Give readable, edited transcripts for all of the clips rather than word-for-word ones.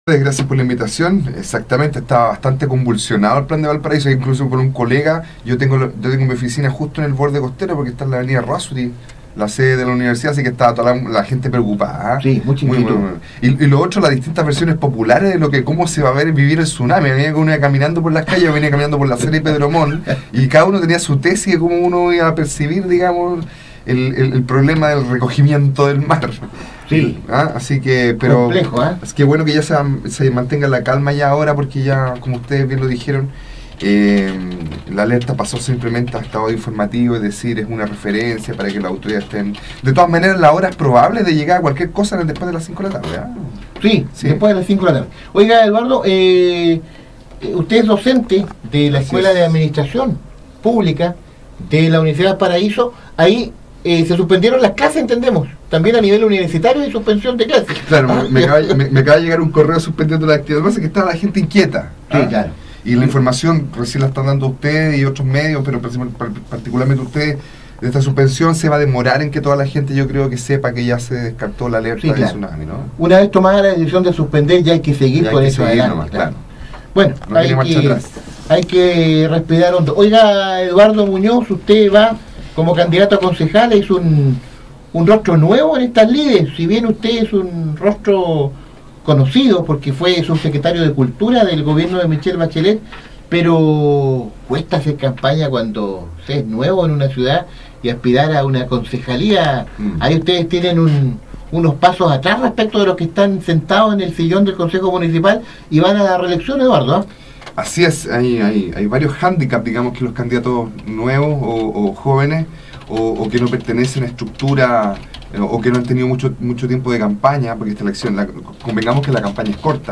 Gracias por la invitación. Exactamente, estaba bastante convulsionado el plan de Valparaíso, incluso con un colega. Yo tengo mi oficina justo en el borde costero porque está en la avenida Rasuti, la sede de la universidad, así que estaba toda la gente preocupada. Sí, mucha inquietud. Y lo otro, las distintas versiones populares de lo que cómo se va a ver vivir el tsunami. Venía uno iba caminando por las calles, venía caminando por la serie Pedro Montt, y cada uno tenía su tesis de cómo uno iba a percibir, digamos, el problema del recogimiento del mar. Sí. Así que, pero complejo, es que bueno que ya se mantenga la calma ya ahora, porque ya, como ustedes bien lo dijeron, la alerta pasó simplemente a estado informativo, es decir, es una referencia para que las autoridades estén. De todas maneras, la hora es probable de llegar a cualquier cosa después de las 5 de la tarde. Sí, después de las 5 de la tarde. Oiga, Eduardo, usted es docente de la Escuela de Administración Pública de la Universidad de Paraíso. Ahí se suspendieron las clases, entendemos. También a nivel universitario hay suspensión de clases. Claro, me acaba de llegar un correo suspendiendo la actividad. Lo que pasa es que estaba la gente inquieta. Sí, claro. Y la información recién la están dando ustedes y otros medios, pero particularmente ustedes, de esta suspensión se va a demorar en que toda la gente, yo creo, que sepa que ya se descartó la alerta de tsunami, ¿no? Una vez tomada la decisión de suspender, ya hay que seguir con eso adelante. Nomás, claro. Bueno, no hay que respirar hondo. Oiga, Eduardo Muñoz, usted va como candidato a concejal, es un rostro nuevo en estas lides. Si bien usted es un rostro conocido porque fue subsecretario de Cultura del gobierno de Michelle Bachelet, pero cuesta hacer campaña cuando se es nuevo en una ciudad y aspirar a una concejalía. Ahí ustedes tienen unos pasos atrás respecto de los que están sentados en el sillón del Consejo Municipal y van a la reelección, Eduardo. Así es, hay varios hándicaps, digamos, que los candidatos nuevos o jóvenes o que no pertenecen a estructura o que no han tenido mucho tiempo de campaña, porque esta elección, convengamos que la campaña es corta,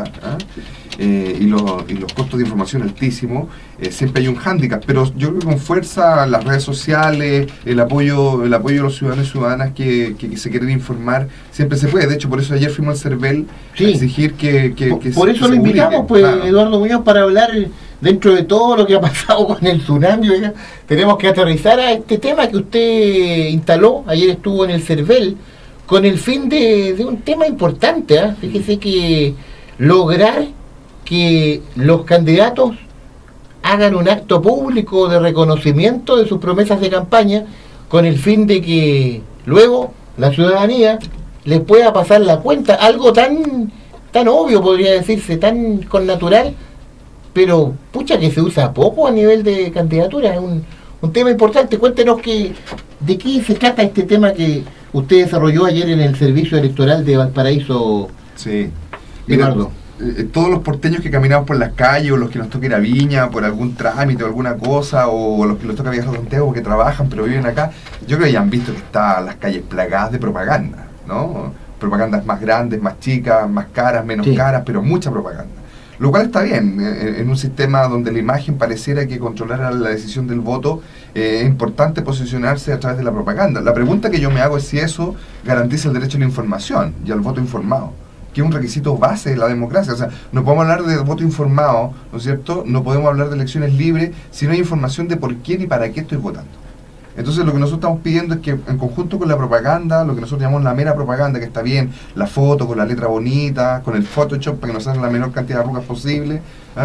y los costos de información altísimos, siempre hay un hándicap, pero yo creo que con fuerza las redes sociales, el apoyo de los ciudadanos y ciudadanas que se quieren informar, siempre se puede. De hecho, por eso ayer fuimos al CERVEL a exigir que por eso lo invitamos, pues, claro. Eduardo Muñoz, para hablar dentro de todo lo que ha pasado con el tsunami. Tenemos que aterrizar a este tema que usted instaló, ayer estuvo en el CERVEL, con el fin de un tema importante. Fíjese que lograr que los candidatos hagan un acto público de reconocimiento de sus promesas de campaña, con el fin de que luego la ciudadanía les pueda pasar la cuenta, algo tan obvio, podría decirse, tan connatural, pero pucha que se usa poco a nivel de candidatura. Es un tema importante. Cuéntenos de qué se trata este tema que usted desarrolló ayer en el servicio electoral de Valparaíso. Sí, Eduardo. Todos los porteños que caminamos por las calles, o los que nos toca ir a Viña por algún trámite o alguna cosa, o los que nos toca viajar a Santiago porque trabajan pero viven acá, yo creo que ya han visto que están las calles plagadas de propaganda, ¿no? Propagandas más grandes, más chicas, más caras, menos caras, pero mucha propaganda. Lo cual está bien, en un sistema donde la imagen pareciera que controlara la decisión del voto, es importante posicionarse a través de la propaganda. La pregunta que yo me hago es si eso garantiza el derecho a la información y al voto informado, que es un requisito base de la democracia. O sea, no podemos hablar de voto informado, ¿no es cierto? No podemos hablar de elecciones libres si no hay información de por quién y para qué estoy votando. Entonces lo que nosotros estamos pidiendo es que en conjunto con la propaganda, lo que nosotros llamamos la mera propaganda, que está bien, la foto con la letra bonita, con el Photoshop para que nos salgan la menor cantidad de arrugas posible,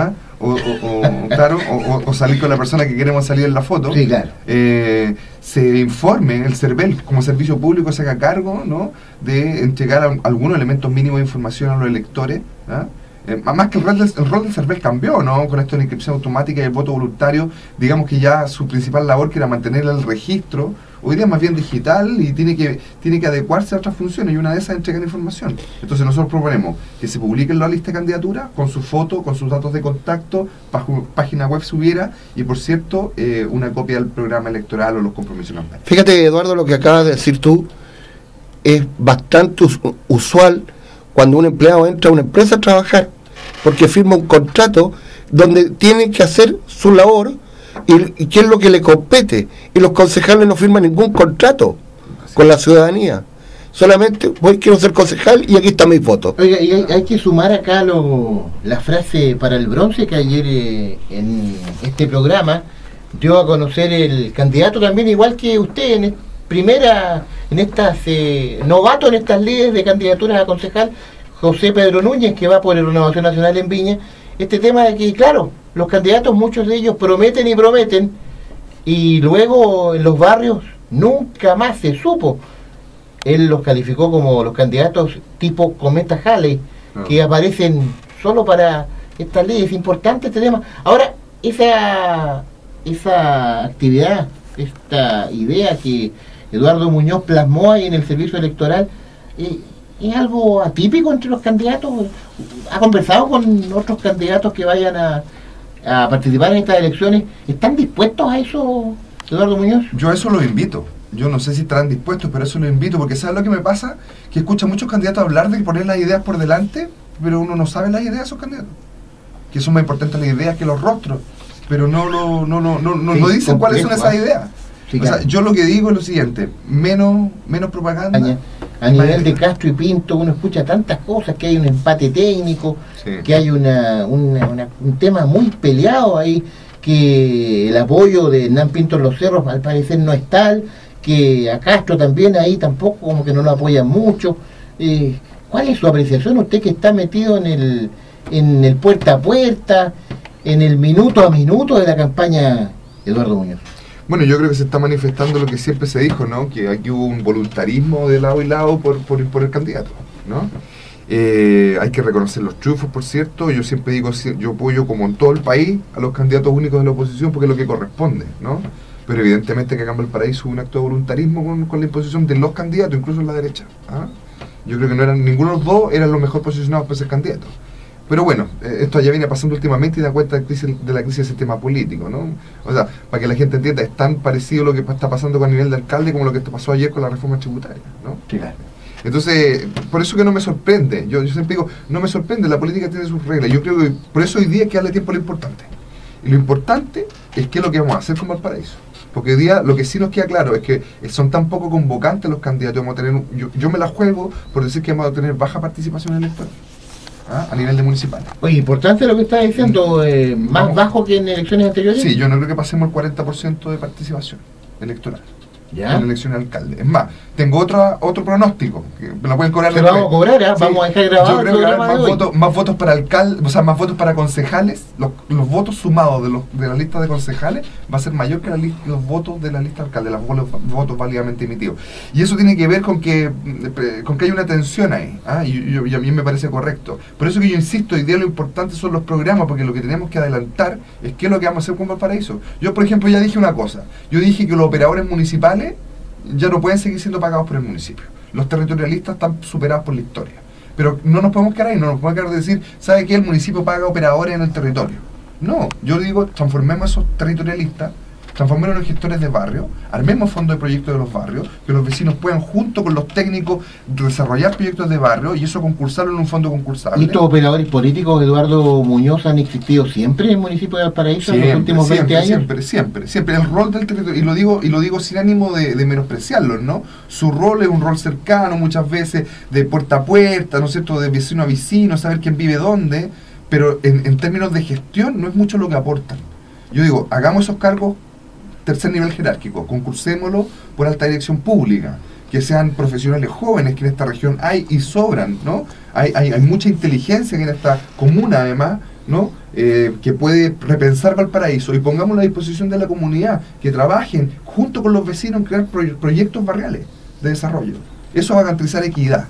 o salir con la persona que queremos salir en la foto, sí, claro. Se informe, el CERVEL como servicio público se haga cargo, ¿no?, de entregar algunos elementos mínimos de información a los electores, más que el rol del CERVEL cambió, ¿no? Con esto de la inscripción automática y el voto voluntario, digamos que ya su principal labor, que era mantener el registro, hoy día es más bien digital y tiene que adecuarse a otras funciones, y una de esas es entregar información. Entonces nosotros proponemos que se publique en la lista de candidatura con su foto, con sus datos de contacto, página web si hubiera, y por cierto, una copia del programa electoral o los compromisos campaña. Fíjate, Eduardo, lo que acabas de decir tú es bastante usual cuando un empleado entra a una empresa a trabajar, porque firma un contrato donde tiene que hacer su labor y qué es lo que le compete, y los concejales no firman ningún contrato con la ciudadanía, solamente quiero ser concejal y aquí está mi foto. Oiga, y hay que sumar acá la frase para el bronce que ayer en este programa dio a conocer el candidato también, igual que usted, novato en estas líderes de candidaturas a concejal, José Pedro Núñez, que va por la Renovación Nacional en Viña, este tema de que, claro, los candidatos, muchos de ellos prometen y prometen, y luego en los barrios nunca más se supo. Él los calificó como los candidatos tipo Cometa Halley, que aparecen solo para esta ley. Es importante este tema. Ahora, esa actividad, esta idea que Eduardo Muñoz plasmó ahí en el servicio electoral, ¿es algo atípico entre los candidatos? ¿Ha conversado con otros candidatos que vayan a participar en estas elecciones? ¿Están dispuestos a eso, Eduardo Muñoz? Yo a eso los invito. Yo no sé si estarán dispuestos, pero eso los invito, porque ¿sabes lo que me pasa? Que escucho a muchos candidatos hablar de poner las ideas por delante, pero uno no sabe las ideas de esos candidatos. Que son más importantes las ideas que los rostros, pero no dicen cuáles son esas ideas. Sí, claro. O sea, yo lo que digo es lo siguiente: menos propaganda. A nivel de Castro y Pinto uno escucha tantas cosas, que hay un empate técnico, que hay un tema muy peleado ahí, que el apoyo de Hernán Pinto en los Cerros al parecer no es tal, que a Castro también ahí tampoco, como que no lo apoyan mucho. ¿Cuál es su apreciación, usted que está metido en el puerta a puerta, en el minuto a minuto de la campaña, Eduardo Muñoz? Bueno, yo creo que se está manifestando lo que siempre se dijo, ¿no? Que aquí hubo un voluntarismo de lado y lado por el candidato, ¿no? Hay que reconocer los triunfos, por cierto. Yo siempre digo, yo apoyo, como en todo el país, a los candidatos únicos de la oposición porque es lo que corresponde, ¿no? Pero evidentemente que acá en Valparaíso hubo un acto de voluntarismo con la imposición de los candidatos, incluso en la derecha, ¿ah? Yo creo que no eran ninguno de los dos, eran los mejor posicionados para ser candidatos. Pero bueno, esto ya viene pasando últimamente y da cuenta de la crisis del sistema político, ¿no? O sea, para que la gente entienda, es tan parecido lo que está pasando con el nivel de alcalde como lo que pasó ayer con la reforma tributaria, ¿no? Sí, claro. Entonces, por eso que no me sorprende. Yo siempre digo, no me sorprende, la política tiene sus reglas. Yo creo que por eso hoy día hay que darle tiempo a lo importante. Y lo importante es qué es lo que vamos a hacer con Valparaíso. Porque hoy día lo que sí nos queda claro es que son tan poco convocantes los candidatos. Vamos a tener yo me la juego por decir que vamos a tener baja participación electoral, ¿ah? A nivel de municipal. Oye, importante lo que está diciendo, más bajo que en elecciones anteriores. Sí, yo no creo que pasemos el 40% de participación electoral. ¿Ya? En la elección de alcalde. Es más, tengo otro pronóstico, que me lo pueden cobrar. Lo vamos a cobrar, ¿eh? Sí. Vamos a dejar grabado. Yo creo que va a haber más votos para alcalde, o sea, más votos para concejales. Los votos sumados de la lista de concejales va a ser mayor que los votos de la lista de alcalde, los votos válidamente emitidos. Y eso tiene que ver con que hay una tensión ahí, ¿ah? Y a mí me parece correcto. Por eso que yo insisto, hoy día lo importante son los programas, porque lo que tenemos que adelantar es qué es lo que vamos a hacer con Valparaíso. Yo, por ejemplo, ya dije una cosa. Yo dije que los operadores municipales ya no pueden seguir siendo pagados por el municipio. Los territorialistas están superados por la historia. Pero no nos podemos quedar ahí, no nos podemos quedar de decir, ¿sabe qué? El municipio paga operadores en el territorio. No, yo digo, transformemos a esos territorialistas, transformémoslos en gestores de barrio, armemos fondos de proyectos de los barrios, que los vecinos puedan, junto con los técnicos, desarrollar proyectos de barrio y eso concursarlo en un fondo concursable. ¿Y estos operadores políticos, Eduardo Muñoz, han existido siempre en el municipio de Valparaíso en los últimos 20 años? Siempre. El rol del territorio, y lo digo sin ánimo de menospreciarlo, ¿no? Su rol es un rol cercano, muchas veces de puerta a puerta, ¿no es cierto?, de vecino a vecino, saber quién vive dónde, pero en términos de gestión no es mucho lo que aportan. Yo digo, hagamos esos cargos tercer nivel jerárquico, concursémoslo por alta dirección pública, que sean profesionales jóvenes, que en esta región hay y sobran, ¿no? Hay mucha inteligencia en esta comuna además, ¿no? Que puede repensar Valparaíso, y pongámoslo a disposición de la comunidad, que trabajen junto con los vecinos en crear proyectos barriales de desarrollo. Eso va a garantizar equidad.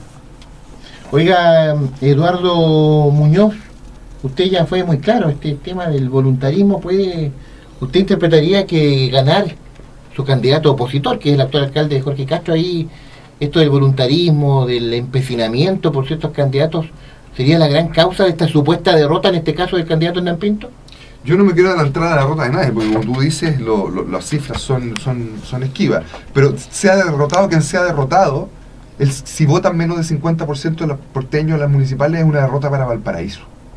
Oiga, Eduardo Muñoz, usted ya fue muy claro, este tema del voluntarismo ¿usted interpretaría que ganar su candidato opositor, que es el actual alcalde Jorge Castro, ahí, esto del voluntarismo, del empecinamiento por ciertos candidatos, sería la gran causa de esta supuesta derrota, en este caso del candidato Hernán Pinto? Yo no me quiero adelantar a la derrota de nadie, porque como tú dices, las cifras son esquivas. Pero sea derrotado quien sea derrotado, si votan menos del 50% de los porteños de las municipales, es una derrota para Valparaíso.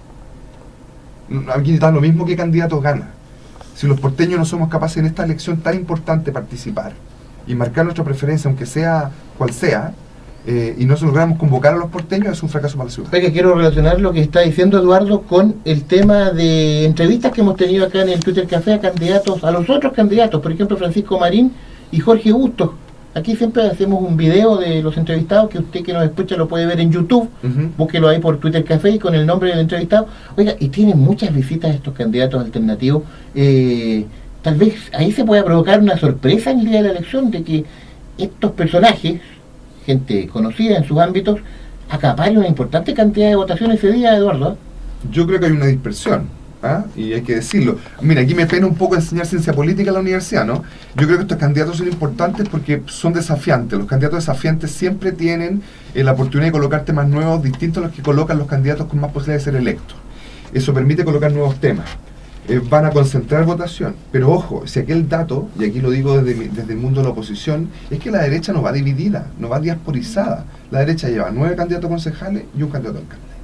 Aquí está lo mismo que candidatos gana. Si los porteños no somos capaces en esta elección tan importante participar y marcar nuestra preferencia, aunque sea cual sea, y no logramos convocar a los porteños, es un fracaso para la ciudad. Que quiero relacionar lo que está diciendo Eduardo con el tema de entrevistas que hemos tenido acá en el Twitter Café a candidatos, a los otros candidatos, por ejemplo Francisco Marín y Jorge Bustos, Aquí siempre hacemos un video de los entrevistados, que usted que nos escucha lo puede ver en YouTube, búsquelo ahí por Twitter Café y con el nombre del entrevistado. Oiga, y tienen muchas visitas estos candidatos alternativos. Tal vez ahí se pueda provocar una sorpresa en el día de la elección, de que estos personajes, gente conocida en sus ámbitos, acaparen una importante cantidad de votaciones ese día, Eduardo. Yo creo que hay una dispersión, y hay que decirlo. Mira, aquí me pena un poco enseñar ciencia política en la universidad, ¿no? Yo creo que estos candidatos son importantes porque son desafiantes. Los candidatos desafiantes siempre tienen la oportunidad de colocar temas nuevos, distintos a los que colocan los candidatos con más posibilidad de ser electos. Eso permite colocar nuevos temas. Van a concentrar votación, pero ojo, si aquel dato, y aquí lo digo desde el mundo de la oposición, es que la derecha no va dividida, no va diasporizada. La derecha lleva 9 candidatos concejales y un candidato alcalde.